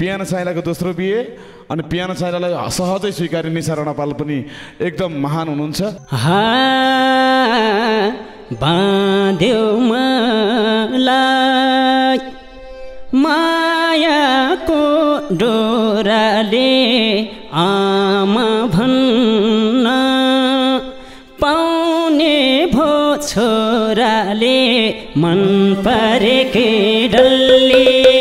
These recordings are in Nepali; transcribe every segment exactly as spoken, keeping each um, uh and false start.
पियानो साइलाको दोस्रो बिहे अनि पियानो साइलालाई सहजै स्वीकार्ने निशा रणपाल पनि एकदम महान हुनुहुन्छ। बाँध्यो मलाई मायाको डोराले आमा भन्न पाउने भो छोराले मन परेकै डल्ले।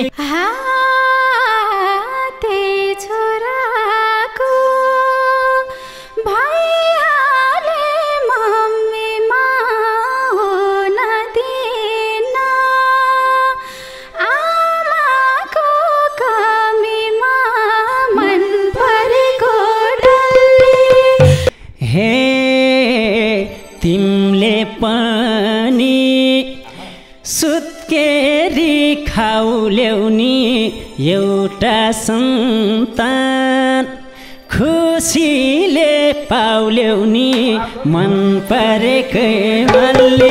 तिमले पनि सुत्केरी खाउल्याउनी एउटा सन्तान खुसीले पाउल्याउनी मन परेकै मनले।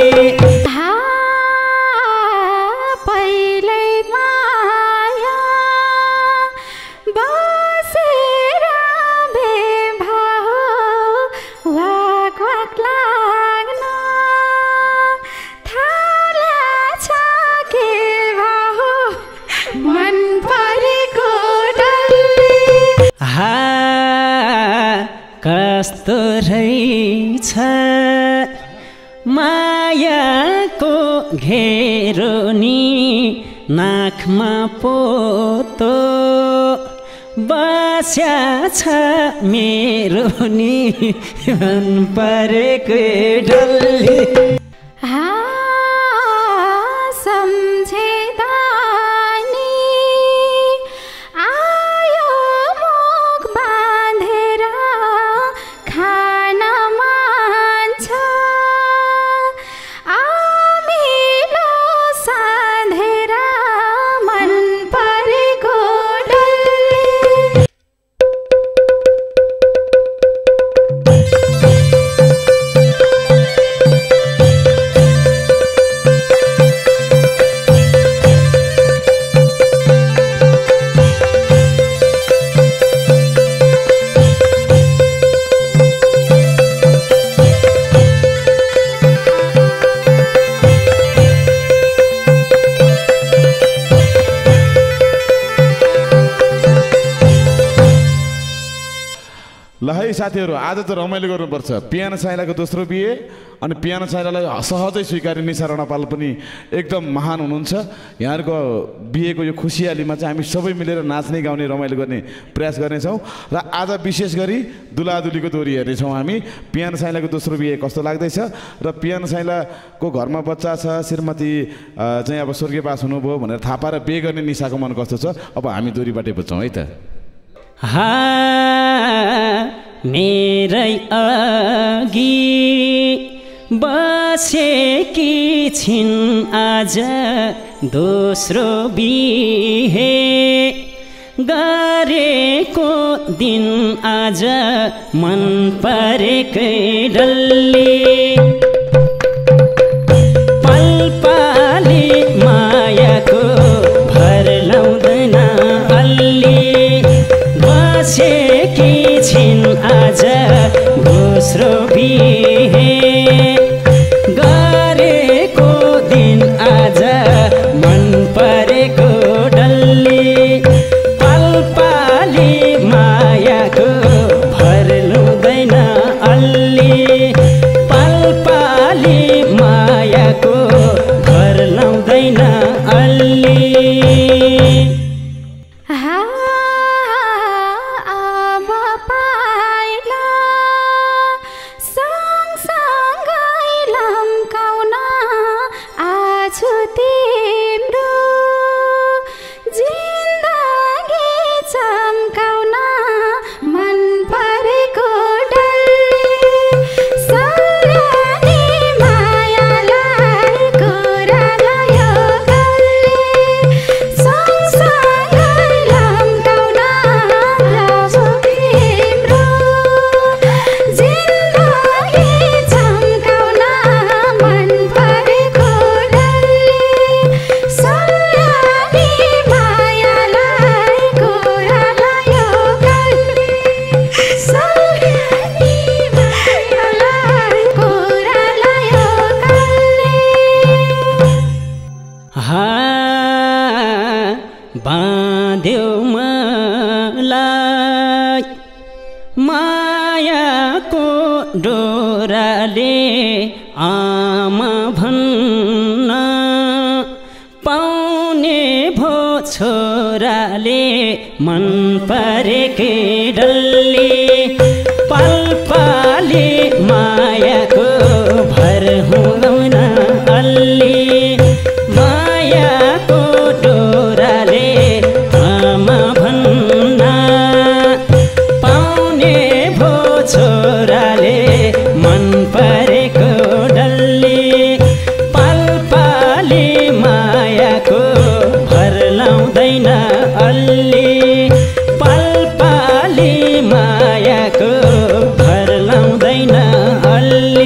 कस्तो रहेछ मायाको घेरो नि नाकमा पोतो बस्या छ मेरो नि मन परेकै डल्ले। ल है साथीहरू, आज त रमाइलो गर्नुपर्छ। पियानो साइलाको दोस्रो बिहे अनि पियानो साइलालाई सहजै स्वीकार्ने निशा रणपाल पनि एकदम महान हुनुहुन्छ। यहाँहरूको बिहेको यो खुसियालीमा चाहिँ हामी सबै मिलेर नाच्ने गाउने रमाइलो गर्ने प्रयास गर्नेछौँ र आज विशेष गरी दुलादुलीको दोहोरी हेर्नेछौँ हामी। पियानो साइलाको दोस्रो बिहे कस्तो लाग्दैछ र पियानो साइलाको घरमा बच्चा छ, श्रीमती चाहिँ अब स्वर्गीयवास हुनुभयो भनेर थाहा पाएर बिहे गर्ने निशाको मन कस्तो छ, अब हामी दोहोरीबाटै बुझ्छौँ है त। हा मेरै अघि बसेकी छिन् आज दोस्रो बिहे गरेको दिन आज मन परेकै डल्ले। पलपाली मायाको भर लाउँदैन अलि बसेकी छिन् आज दोस्रो बिहे गरेको दिन आज मन परेको डल्ले। पलपाली मायाको भर लाउँदैन अलि पलपाली मायाको भर लाउँदैन अलि। संसार बाँध्यो मलाई मायाको डोराले आमा भन्न पाउने भो छोराले मन परेकै डल्ली पालपाली मायाको भर हुँदैन अल्ली मायाको डोराले आमा भन्न पाउने भो छोराले मन परेको डल्ली पालपाली मायाको भर लाउँदैन अल्ली पालपाली मायाको भर लाउँदैन अल्ली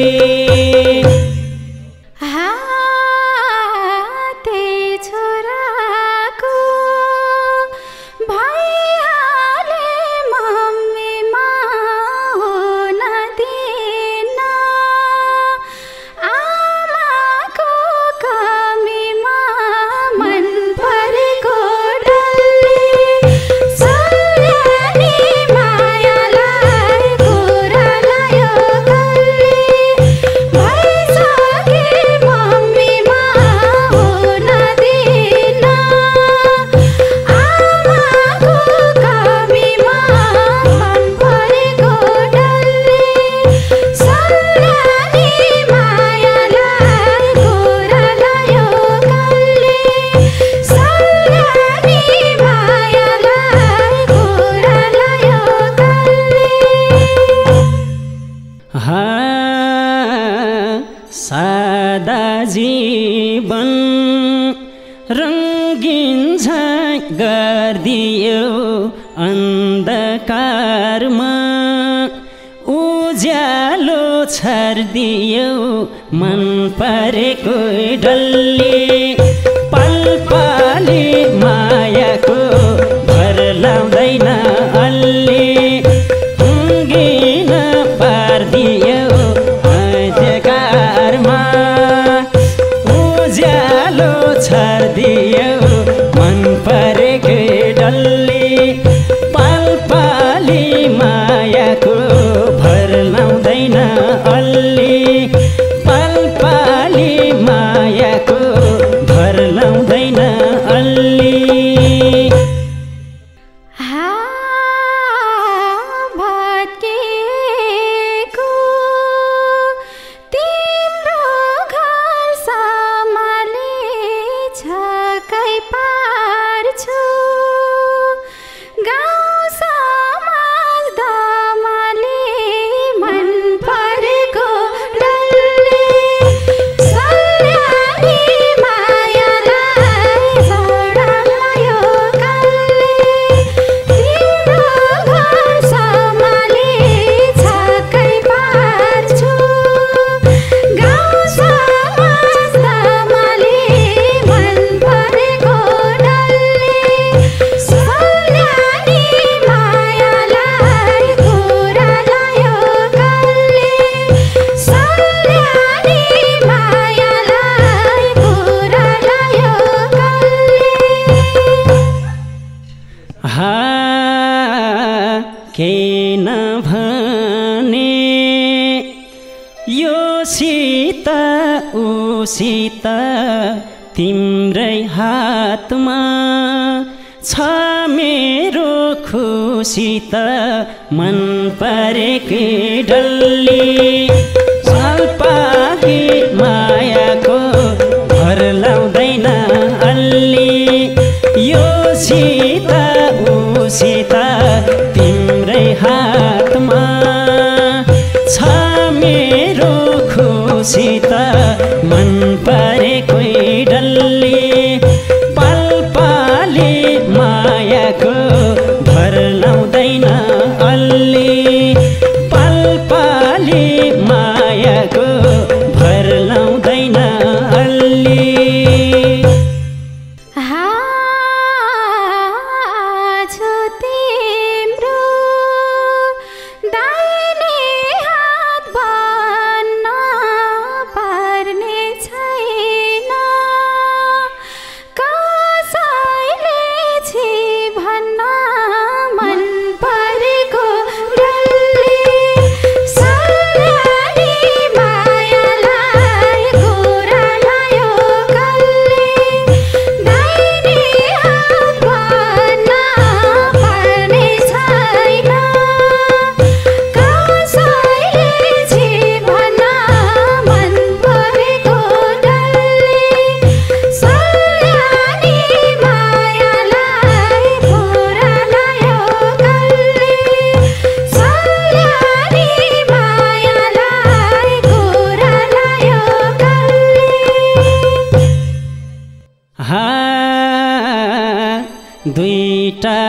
सादा जीवन रङ्गीन झाँक गरिदियो अन्धकारमा उज्यालो छरिदियो मन परेको डल्ली पालपाली मायाको भर लाउँदैन अल्ली उँगिन पारिदियो उज्यालो छरिदियो मन परेकै डल्ली पालपाली मायाको भर लाउँदैन अल्ली पालपाली मायाको भर लाउँदैन अल्ली के नभने यो सीता उसीता तिम्रै हातमा छ मेरो खुसी त मन परेकै डल्ली पालपाली मायाको भर लाउँदैन अल्ली यो सीता उसीता तिम्रै हातमा छ मेरो खुसी त मन परेकै डल्ली पालपाली मायाको भर लाउँदैन अल्ली पालपाली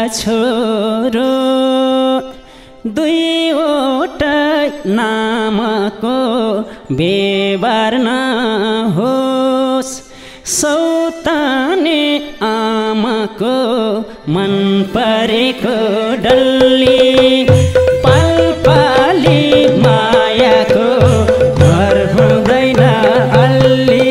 छोरो दुईवटा नामको व्यवहार नहोस् सौताने आमाको मन परेको डल्ली पालपाली मायाको घर हुँदैन अल्ली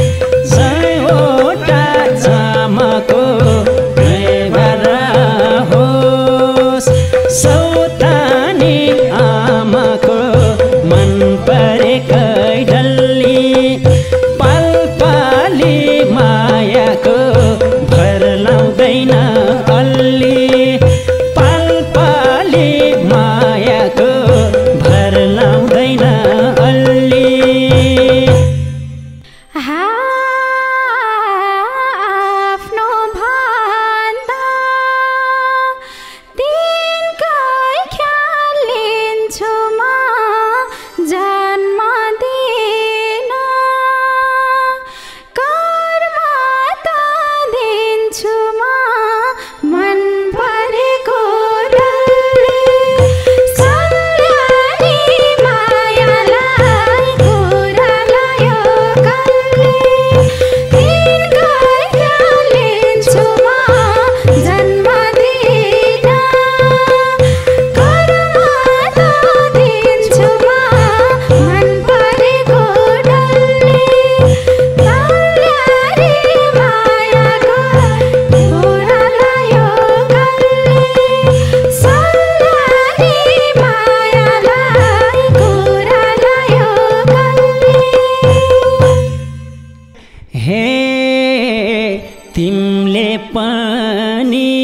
सयवटा जामाको व्यवहार होस् सौतानी आमाको मन परेकै डल्ली पालपाली मायाको भर लाउँदैन अल्ली पालपाली मायाको भर लाउँदैन अल्ली आफ्नो भन्दा तिनकै ख्याल लिन्छु म जन्म दिन कर्म त दिन्छु म मन परेको डल्ली सल्यानी मायालाई कुरा लायो कल्ली तिनकै ख्याल लिन्छु म जन्म दिन कर्म त दिन्छु म मन परेको डल्ली सल्यानी मायाको कुरा लायो कल्ली सल्यानी मायालाई कुरा लायो कल्ली हे तिमीले पनि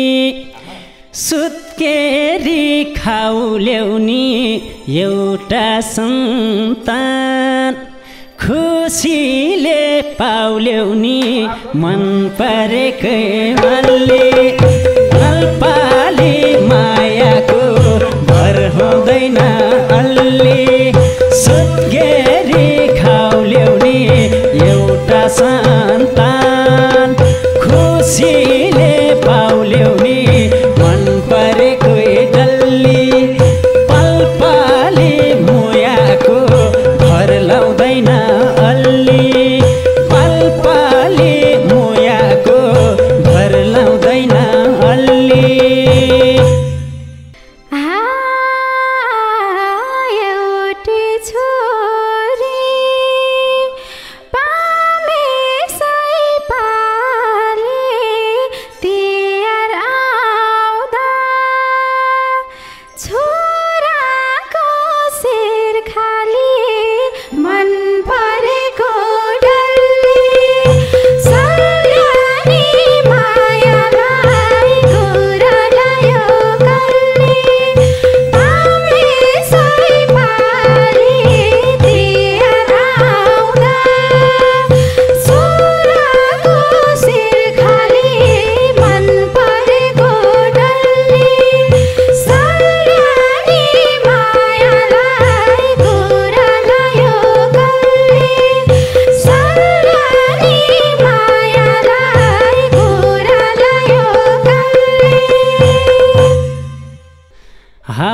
सुत्केरी खाउल्याउनी एउटा सन्तान खुसीले पाउल्याउनी मन परेकै मल्ली पालपाली मायाको भर हुँदैन अल्ली सुत्केरी खाउल्याउनी एउटा सन्तान खुसीले पाउल्याउनी मन परेकै डल्ली पालपाली मुयाको भर लाउँदैन अल्ली पालपाली मुयाको भर लाउँदैन अल्ली एउटी छोरी पामे सैपाले तिहार आउँदा छोराको शिर खाली मन परेको डल्ली सल्यानी मायालाई कुरा लायो कल्ली पामे सैपाले तिहार आउँदा छोराको शिर खाली मन परेको डल्ली सल्यानी मायालाई कुरा लायो कल्ली सल्यानी मायालाई कुरा लायो कल्ली हा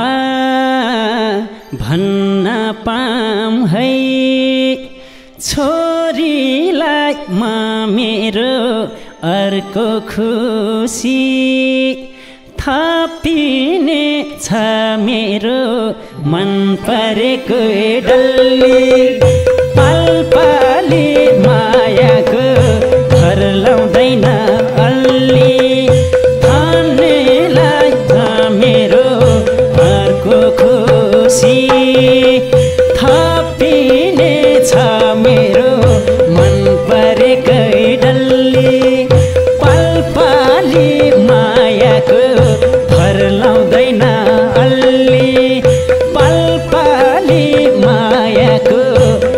भन्न पाम है छोरीलाई म मेरो अर्को खुसी थपिने छ मेरो मन परेको डल्ली पालपाली मायाको घर लाउँदैन अल्ली थानेलाई छ मेरो अर्को खुसी थपिने छ मेरो मन परेकै डल्ली पालपाली मायाको भर लाउँदैन अल्ली पालपाली मायाको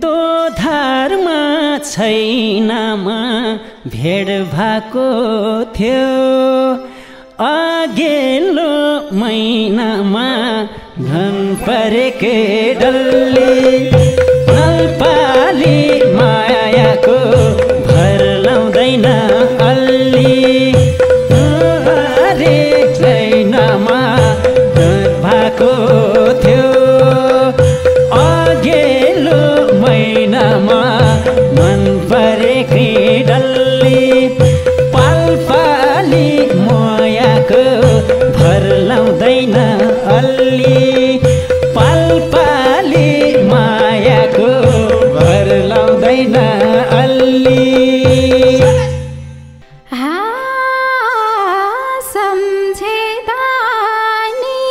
गोधारमा छैनामा भेड भएको थियो अघिल्लो महिनामा घन परेकै डल्ली नलपाली मायाको भर लाउँदैन अल्ली अरे छैनामा घन भएको थियो अघिल्लो महिनामा मन परेकै डल्ली पालपाली मायाको भर लाउँदैन अल्ली पालपाली मायाको भर लाउँदैन अल्ली सम्झेदा नि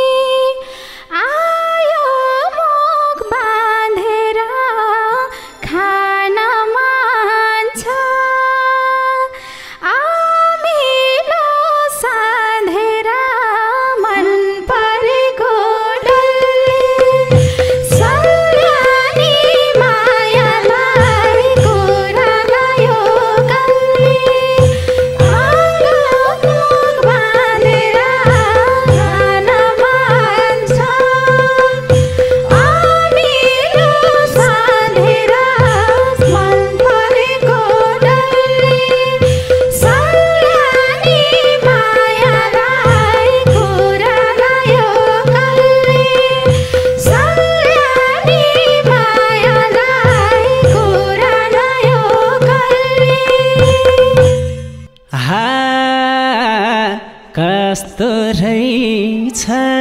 आयो मुख बाँधेर खान मान्छ आमिलो साँधेर मन परेको डल्ले सल्यानी मायालाई कुरा गयो कल्ले आलो मुख बाँधेर खान मान्छ आमिलो साँधेर मन परेको डल्ले सल्यानी मायालाई कुरा गयो कल्ले सल्यानी मायालाई कुरा गयो कल्ले हा कस्तो रहेछ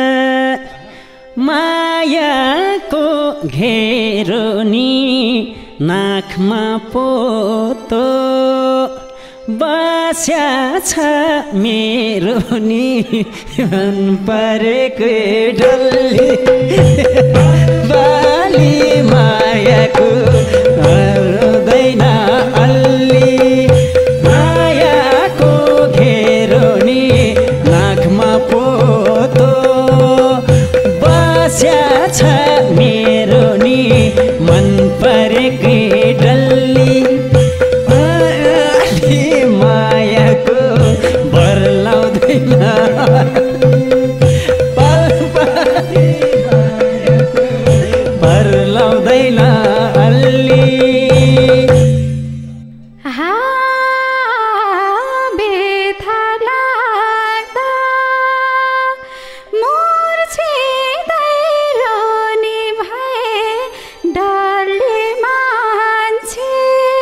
मायाको घेरो नि नाकमा पोतो बस्या छ मेरो नि मन परेको डल्ली बाली मायाको हराउँदैन अल्ली मायाको घेरो नि नाकमा पोतो बस्या छ मेरो नि मन परेकै डल्ली अल्ली मायाको भर लाउँदैन पालपाली मायाको भर लाउँदैन अल्ली हा बेथा लाग्दा मुर्छिँदै रोनी भए डल्ले मान्छे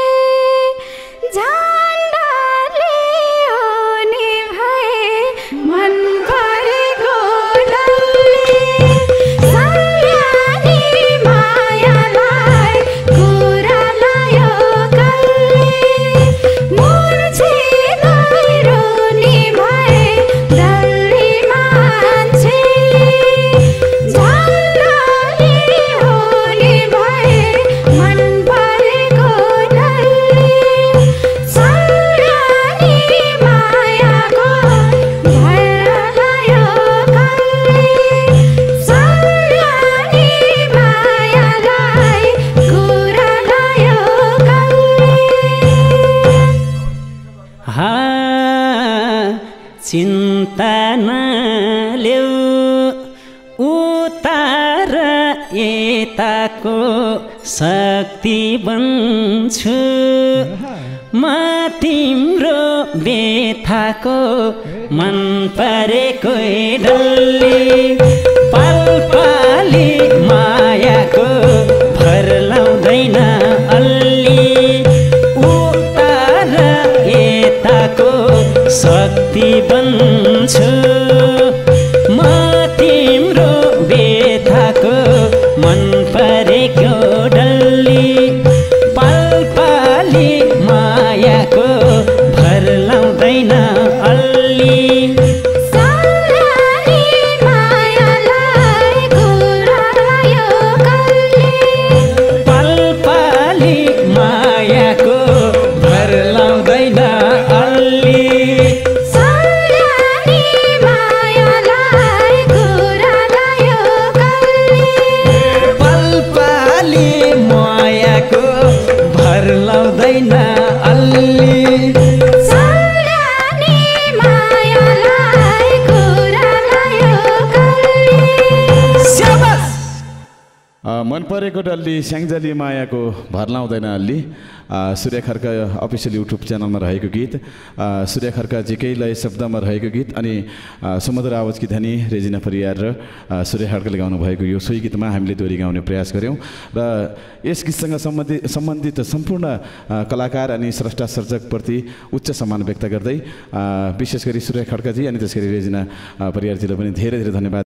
झन्डाले होनी भए मन परेको डल्ले सल्यानी मायालाई कुरा लायो कल्ले मुर्छिँदै रोनी भए डल्ले मान्छे झन्डाले होनी भए मन परेको डल्ले सल्यानी मायाको भर लायो कल्ले सल्यानी मायालाई कुरा लायो कल्ले हा चिन्ता नलेऊ उतार यताको शक्ति बन्छु म तिम्रो बेथाको मन परेको डल्ली पालपाली मायाको भर लाउँदैन अल्ली उतार यताको शक्ति बन्छु म तिम्रो बेथाको मन परेको डल्ली पालपाली मायाको भर लाउँदैन अल्ली सल्यानी मायालाई कुरा लायो मायाको भर लाउँदैन अल्ली सम्झने मायालाई कुरा लायो कल्ली स्याबास अ, मन परेको डल्ली स्याङ्जाली मायाको भर लाउँदैन अल्ली अ, सूर्य खड्का अफिसियल युट्युब च्यानलमा रहेको गीत अ, सूर्य खड्काजीकै लय शब्दमा रहेको गीत अनि अ, सुमधुर आवाजकी धनी रेजिना परियार र अ, सूर्य खड्काले गाउनु भएको यो सोही गीतमा हामीले दोहोरी गाउने प्रयास गऱ्यौँ र यस गीतसँग सम्बन्धित सम्बन्धित सम्पूर्ण अ, कलाकार अनि स्रष्टा सर्जकप्रति उच्च सम्मान व्यक्त गर्दै अ, विशेष गरी सूर्य खड्काजी अनि त्यसै गरी रेजिना अ, परियारजीलाई पनि धेरै धेरै धन्यवाद